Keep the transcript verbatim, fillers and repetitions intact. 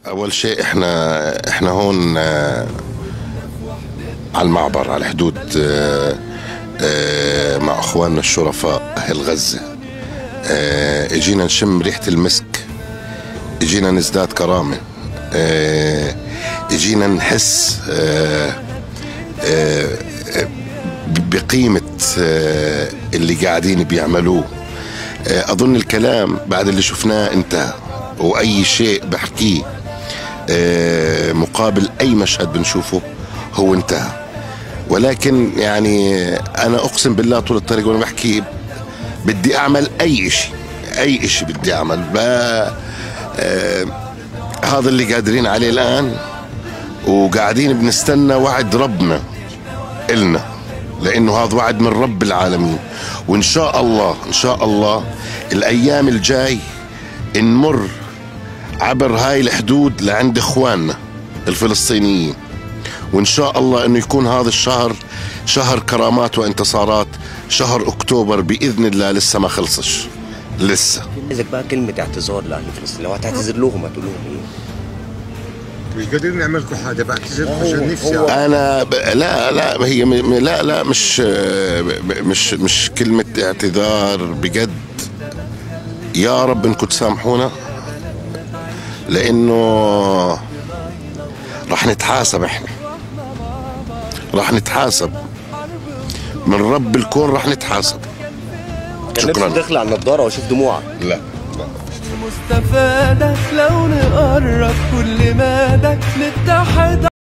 أول شيء إحنا إحنا هون آه، على المعبر، على الحدود آه، آه، مع أخواننا الشرفاء أهل غزة. آه، إجينا نشم ريحة المسك، إجينا نزداد كرامة، آه، إجينا نحس آه، آه، بقيمة آه، اللي قاعدين بيعملوه. آه، أظن الكلام بعد اللي شفناه انتهى، وأي شيء بحكيه آه، مقابل أي مشهد بنشوفه هو انتهى. ولكن يعني أنا أقسم بالله طول الطريق وأنا بحكي بدي أعمل أي إشي، أي إشي بدي أعمل. آه هذا اللي قادرين عليه الآن، وقاعدين بنستنى وعد ربنا إلنا، لأنه هذا وعد من رب العالمين. وإن شاء الله إن شاء الله الأيام الجاي نمر عبر هاي الحدود لعند إخواننا الفلسطينيين، وإن شاء الله أنه يكون هذا الشهر شهر كرامات وانتصارات. شهر أكتوبر بإذن الله لسه ما خلصش لسه. عايزك بقى كلمة اعتذار لأهل فلسطين، لو هتعتذر لهم هتقول لهم إيه؟ مش قادرين نعمل لكم حاجة، بعتذر عشان نفسي. أنا ب... لا لا هي م... لا لا مش مش مش كلمة اعتذار بجد. يا رب إنكم تسامحونا، لأنه راح نتحاسب، إحنا راح نتحاسب من رب الكون، راح نتحاسب. شكرا. نفسي تخلع النضارة واشوف دموعك. لا مستفادة لو نقرب كل مدى نتحد.